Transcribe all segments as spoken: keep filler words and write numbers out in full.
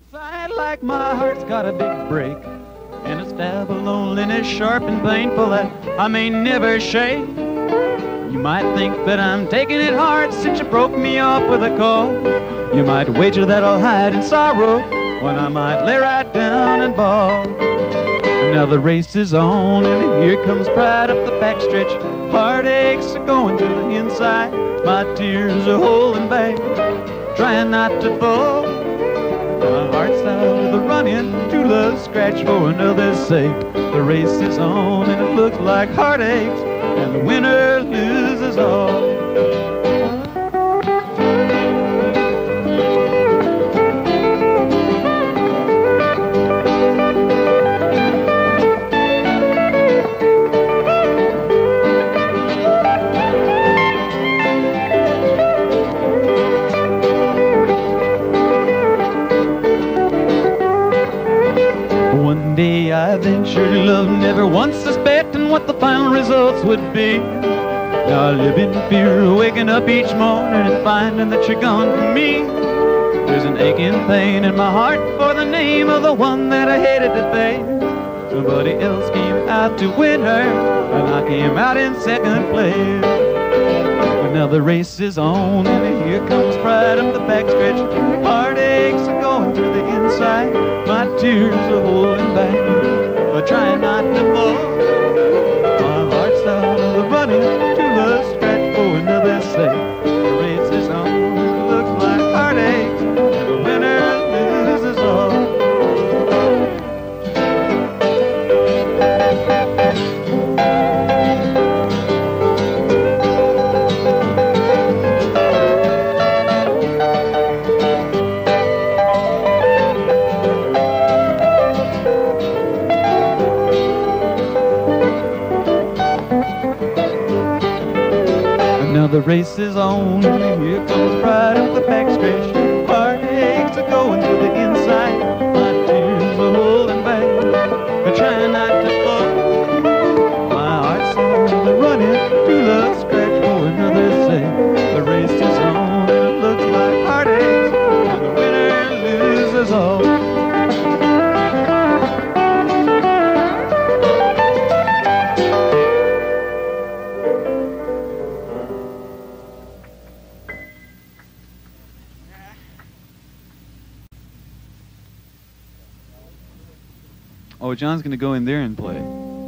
Fight like my heart's got a big break, and a stab of loneliness sharp and painful that I may never shake. You might think that I'm taking it hard since you broke me off with a call. You might wager that I'll hide in sorrow when I might lay right down and bawl. Now the race is on and here comes pride up the backstretch. Heartaches are going to the inside. My tears are holding back, trying not to fall. My heart's out of the running, true love scratch for another's sake. The race is on and it looks like heartaches, and the winner loses all. One day I ventured love, never once suspecting what the final results would be. Now I live in fear of waking up each morning and finding that you're gone from me. There's an aching pain in my heart for the name of the one that I hated to face. Somebody else came out to win her, and I came out in second place. But now the race is on, and here comes pride up the backstretch. Heartaches are going to the inside. My tears are holding back, but trying not to fall. My heart's out of the running, to love scratch for another sake. The race is on, it looks like heartaches, and the winner loses all. The race is on, and here comes pride up the backstretch. Heartaches are going to the inside. My tears are holding back, I'm trying not to fall. My heart's on the running, true love scratch for another's sake. The race is on, and it looks like heartaches, and the winner loses all. Oh, John's going to go in there and play.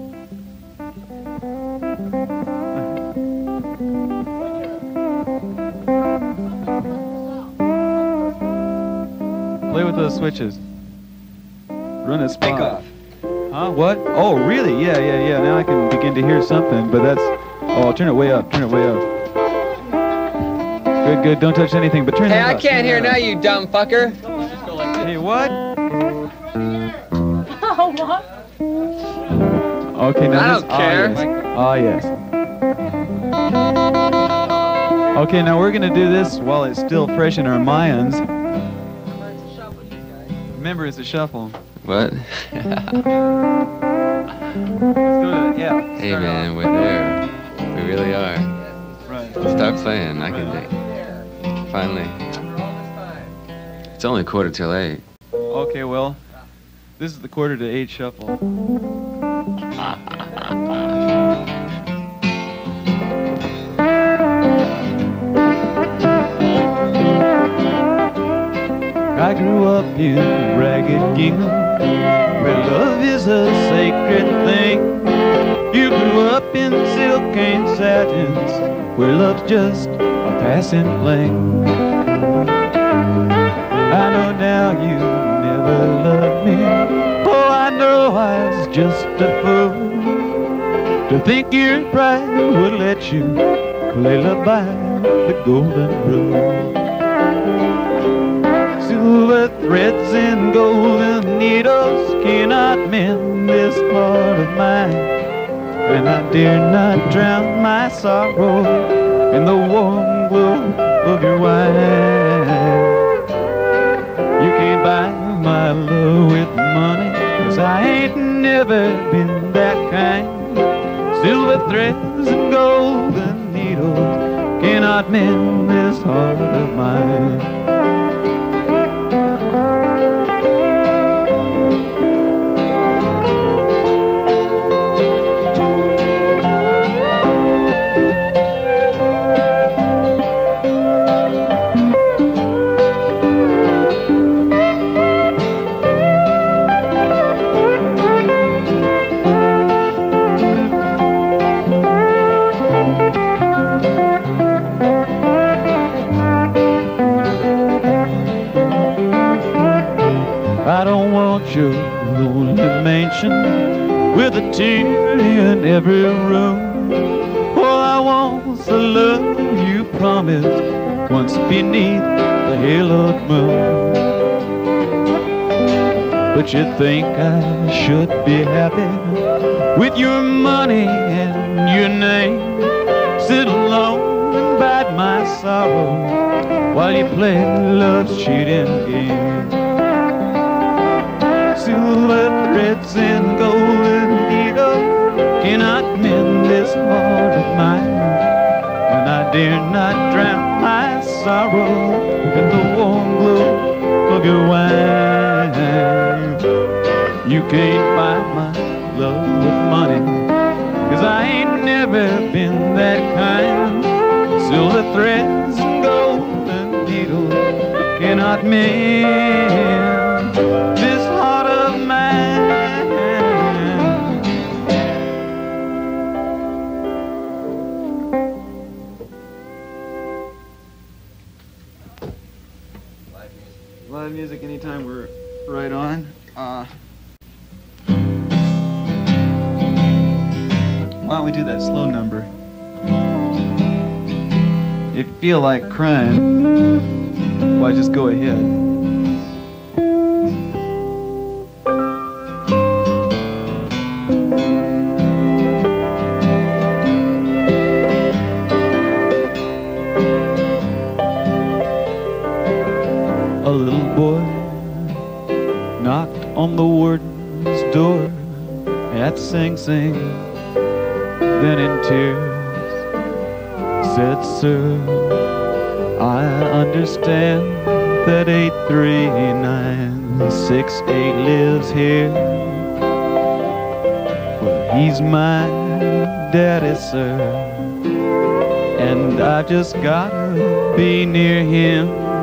Play with those switches. Run a spot. Take off. Huh? What? Oh, really? Yeah, yeah, yeah. Now I can begin to hear something, but that's... Oh, turn it way up. Turn it way up. Good, good. Don't touch anything, but turn it up. Hey, I can't hear now, you dumb fucker. Hey, what? Oh, what? Okay, now I this, don't care. Oh, yes. Oh, yes. Okay, now we're going to do this while it's still fresh in our minds. Remember, it's a shuffle. What? Let's go to, yeah. Hey man, we're there. We really are. Right. Start playing. I can dig. Finally. It's only quarter till eight. Okay, well, this is the quarter to eight shuffle. I grew up in Ragged Gingham, where love is a sacred thing. You grew up in silk and satins, where love's just a passing fling. I know now you never loved me. Oh, I know I was just a fool to think your pride would let you play love by the golden rule. Silver threads and golden needles cannot mend this heart of mine, and I dare not drown my sorrow in the warm glow of your wine. You can't buy my love with money, 'cause I ain't never been that kind. Silver threads and golden needles cannot mend this heart of mine. want your lonely mansion with a tear in every room. All I want's the love you promised once beneath the haloed moon. But you think I should be happy with your money and your name, sit alone and bide my sorrow while you play love's cheating game. Silver threads and golden needles cannot mend this heart of mine, and I dare not drown my sorrow in the warm glow of your wine. You can't buy my love with money, 'cause I ain't never been that kind. Silver threads and golden needles cannot mend this heart of mine. Live music anytime we're right on. Uh, why don't we do that slow number? If you feel like crying, why just go ahead. A little boy knocked on the warden's door at Sing Sing, then in tears said, "Sir, I understand that eight three nine six eight lives here. Well, he's my daddy, sir, and I just gotta be near him.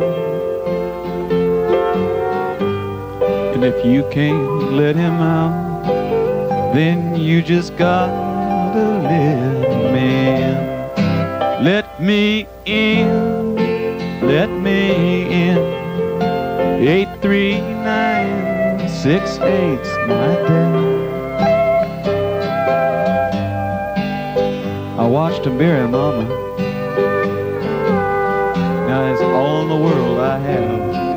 And if you can't let him out, then you just gotta let me in. Let me in, let me in. eight three nine six eight's my dad." I watched him bury Mama. Now it's all in the world I have.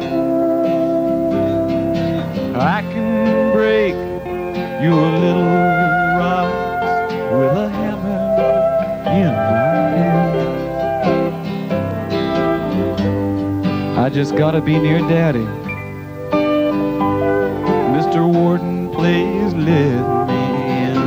I can break your little rocks with a hammer in my hand. I just gotta be near Daddy. Mister Warden, please let me in.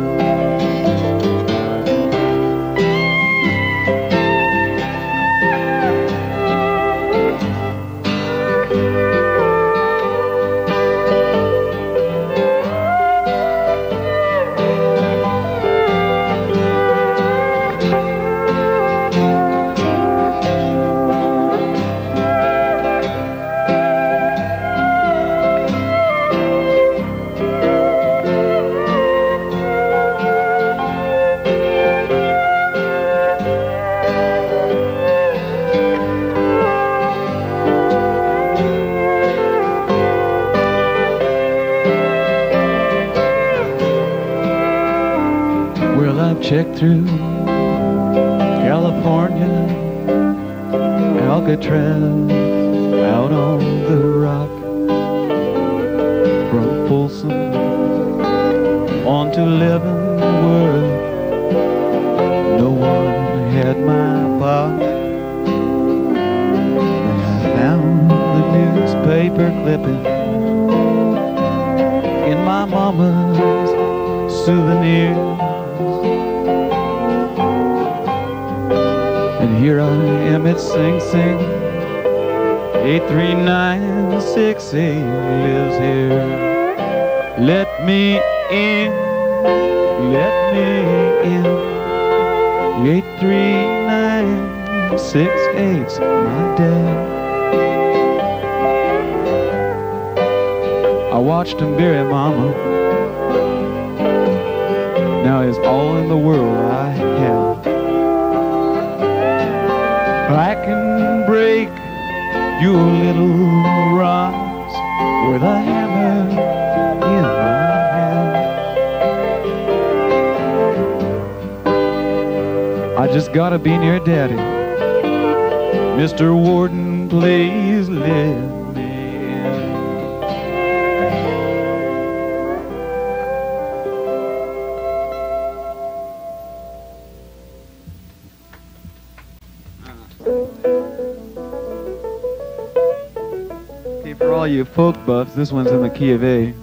Checked through California, Alcatraz, out on the rock, from Folsom on to Leavenworth. No one had my pop. And I found the newspaper clipping in my mama's souvenir. Here I am at Sing Sing, eight three nine six eight lives here. Let me in, let me in. eight three nine six eight's my dad. I watched him bury Mama. Now it's all in the world I have. I can break your little rocks with a hammer gotta be near Daddy. Mister Warden, please let me in. Okay, for all you folk buffs, this one's in the key of A.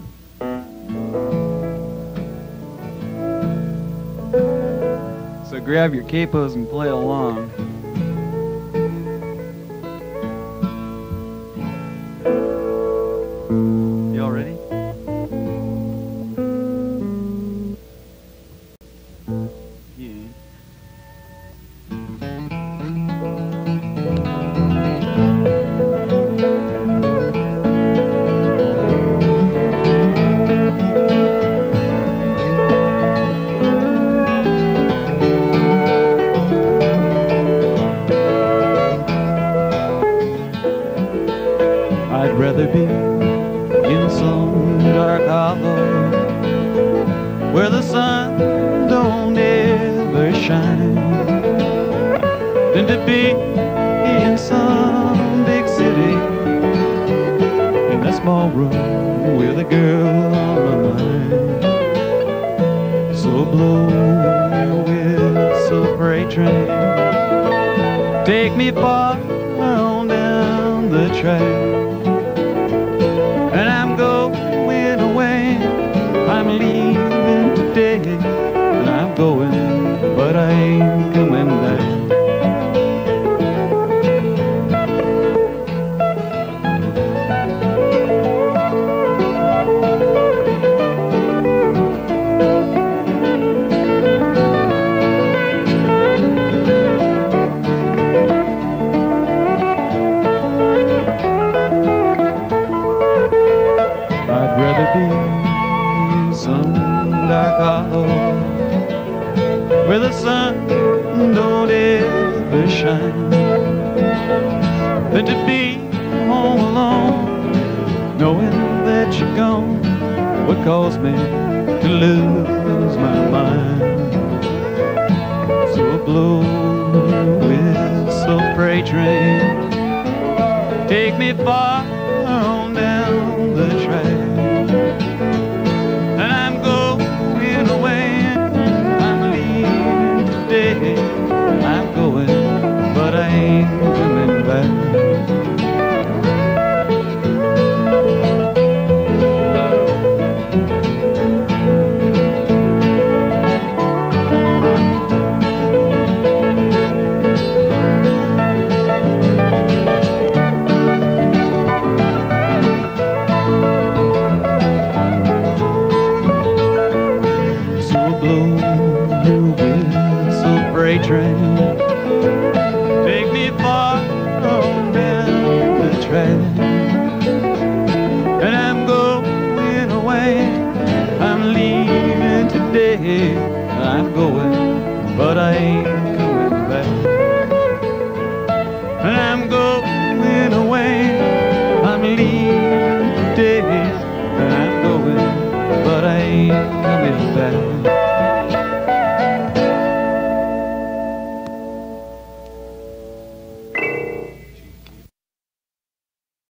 So grab your capos and play along. Y'all ready? Yeah. I'd rather be in some dark hollow where the sun don't ever shine than to be in some big city in a small room with a girl on my mind. So blow your whistle, freight train, take me far on down the track. And I'm going away, I'm leaving today, and I'm going, but I ain't coming back. Where the sun don't ever shine than to be home alone, knowing that you're gone. What caused me to lose my mind? So blow your whistle, freight train, take me far on down the track. And I'm going away, I'm going, but I ain't coming back. So blow your whistle, freight train, take me far on down the track. And I'm going away, I'm leaving today. I'm going, but I ain't coming.